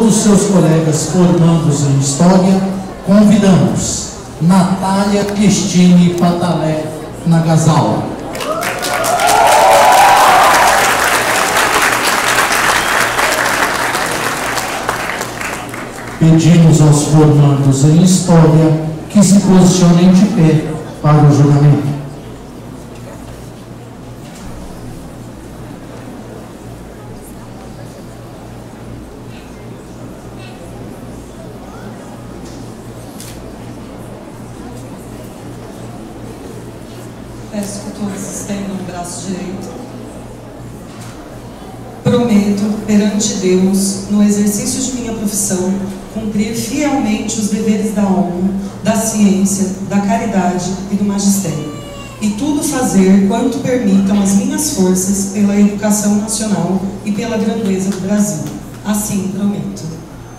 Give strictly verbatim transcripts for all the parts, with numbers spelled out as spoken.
todos os seus colegas formandos em História, convidamos Natália Cristine Patalé Nagasawa. Pedimos aos formandos em História que se posicionem de pé para o juramento. Peço que todos estendam o braço direito. Prometo, perante Deus, no exercício de minha profissão, cumprir fielmente os deveres da honra, da ciência, da caridade e do magistério, e tudo fazer quanto permitam as minhas forças pela educação nacional e pela grandeza do Brasil. Assim prometo.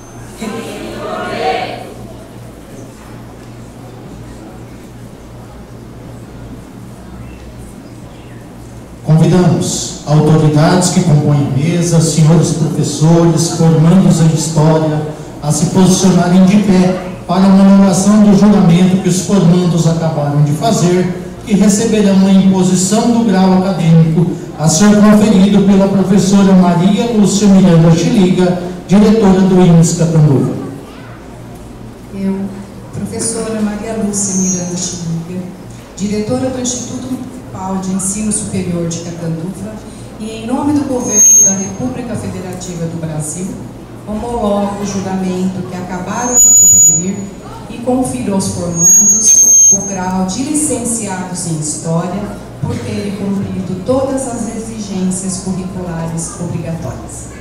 Convidamos autoridades que compõem a mesa, senhores professores, formandos em História, a se posicionarem de pé para a homologação do juramento que os formandos acabaram de fazer, que receberão a imposição do grau acadêmico a ser conferido pela professora Maria Lúcia Miranda Chiliga, diretora do I N S Catanduva. Eu, professora Maria Lúcia Miranda Chiliga, diretora do Instituto Municipal de Ensino Superior de Catanduva, e em nome do Governo da República Federativa do Brasil, homologo o juramento que acabaram de conferir e confiro aos formandos o grau de licenciados em História por terem cumprido todas as exigências curriculares obrigatórias.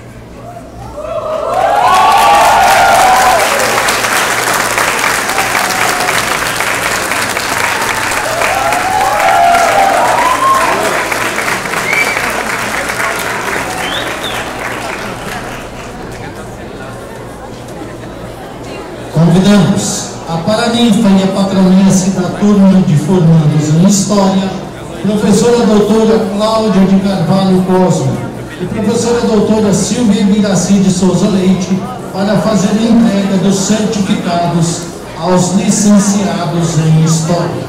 Convidamos a paraninfa e a patronense da turma de formandos em História, professora doutora Cláudia de Carvalho Cosmo e professora doutora Silvia Ibiraci de Souza Leite, para fazer a entrega dos certificados aos licenciados em História.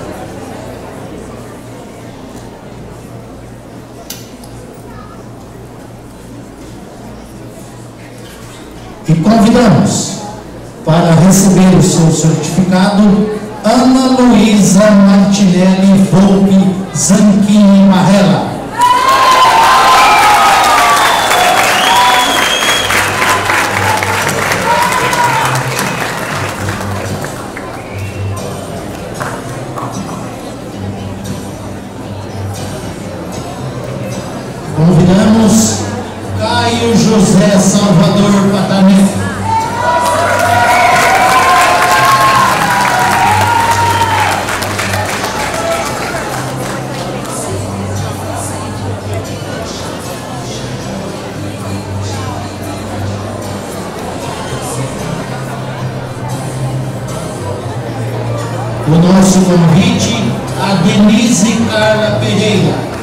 E convidamos para receber o seu certificado Ana Luísa Martinelli Volpe Zanchini Marrella. Convidamos Caio José Salvador Patané. O nosso convite a Denise Carla Pereira.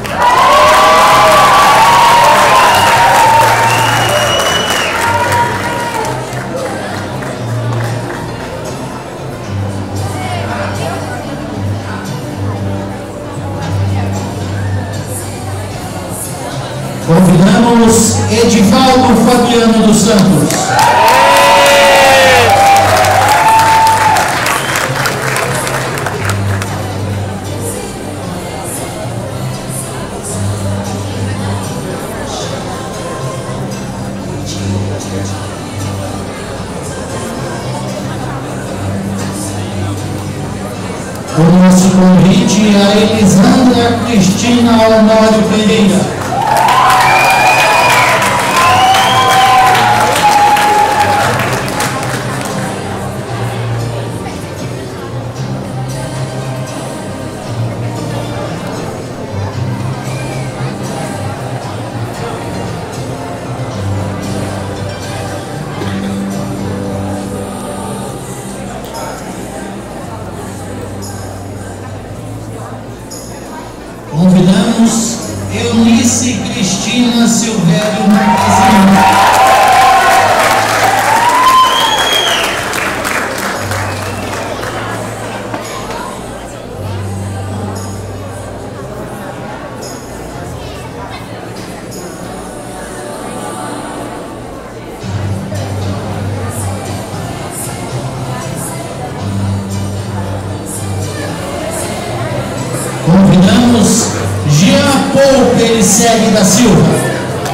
Convidamos Edivaldo Fabiano dos Santos. O nosso convite a Elisandra Cristina Honório Pereira. Convidamos Eunice Cristina Silvério Marquezine. Glicério da Silva.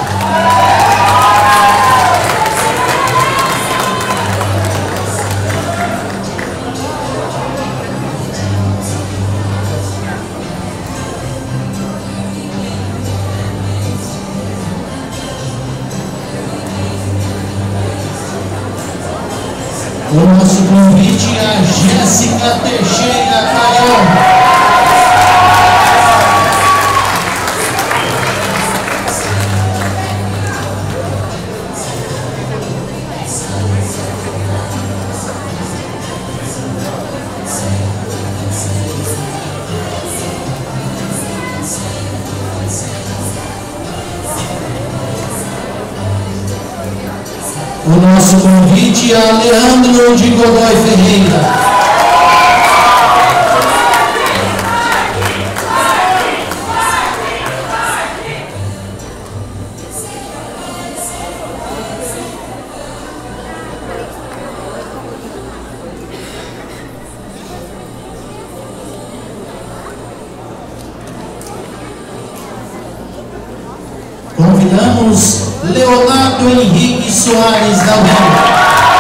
O nosso convite a Jéssica Teixeira Caião. O nosso convite a Leandro de Godoy Ferreira. Convidamos Leonardo Henrique Soares da U E.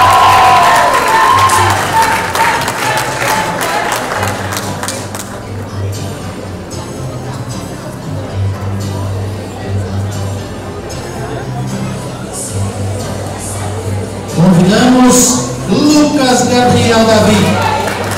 Convidamos Lucas Gabriel Davi.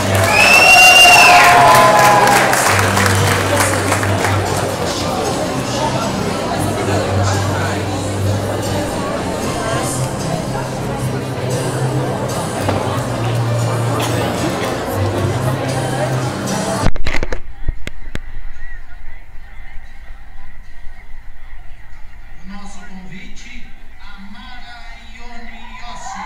Nosso convite a Mara Ione Yossi.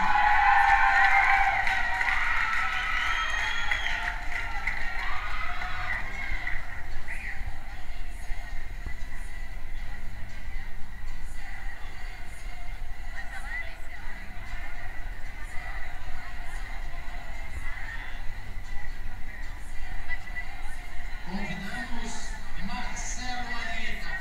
Convidamos Marcelo Arieta.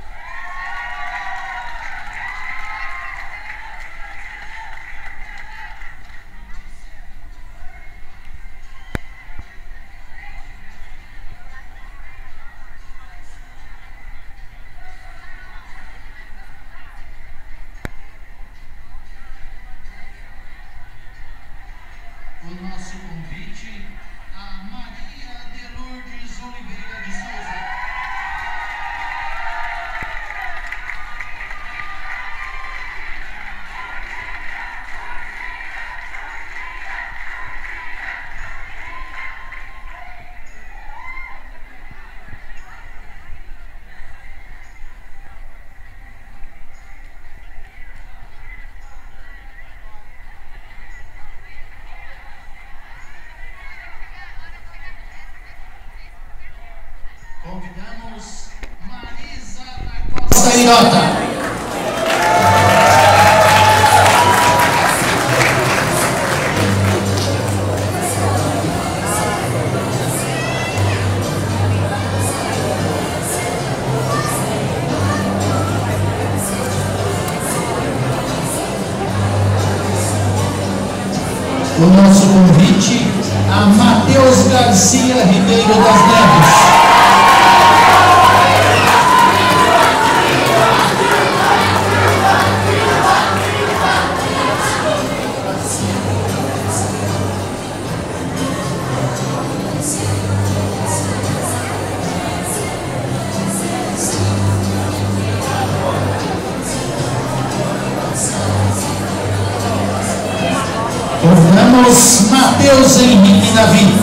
O nosso convite a Maria de Lourdes Oliveira de Souza. Convidamos Marisa da Costa Irota. O nosso convite a Matheus Garcia Ribeiro das Neves. Convidamos Matheus Henrique Davi.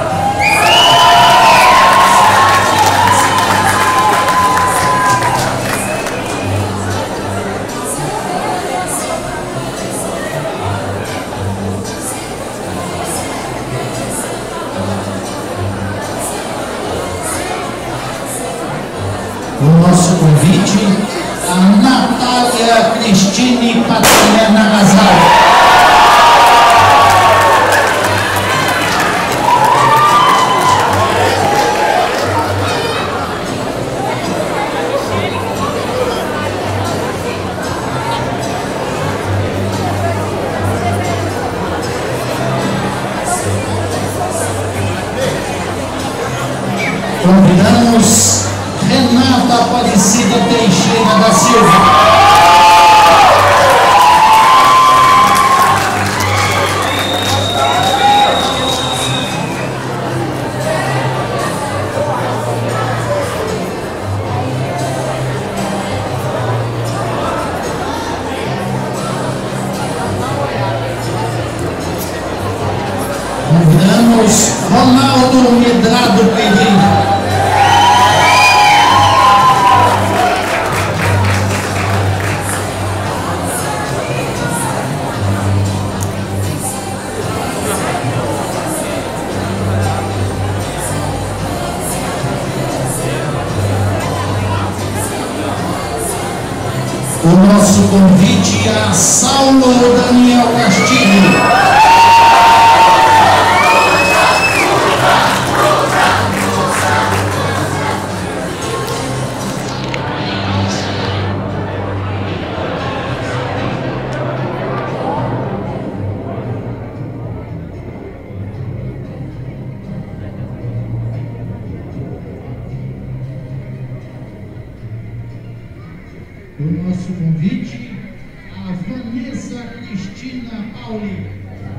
O nosso convite a Natália Cristine Paterna Nazar. Convidamos Renata Aparecida Teixeira da Silva. Convidamos Ronaldo Medrado Pereira. O nosso convite a Saulo Daniel Castilho. O nosso convite a Vanessa Cristina Pauli.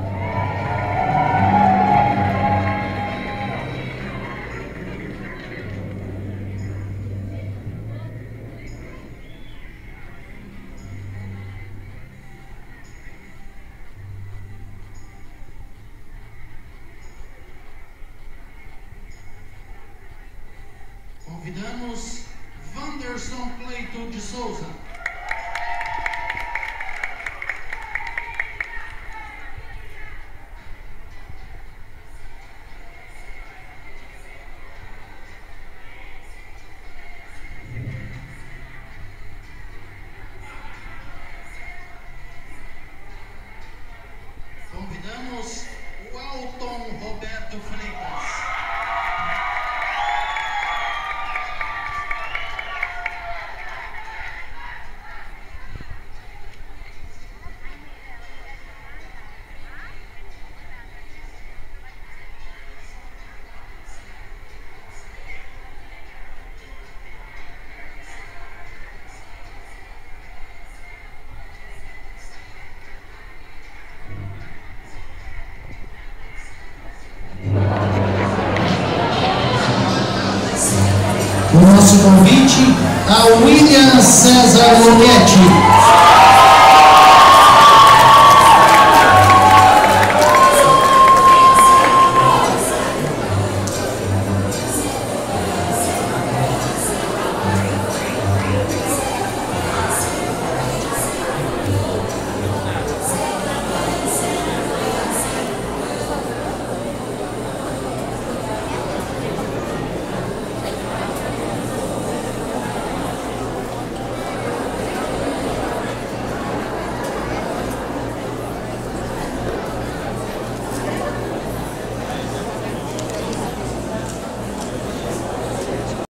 Convidamos Wanderson Cleiton de Souza. Convidamos o Alton Roberto Freitas. O nosso convite a William César Loretti.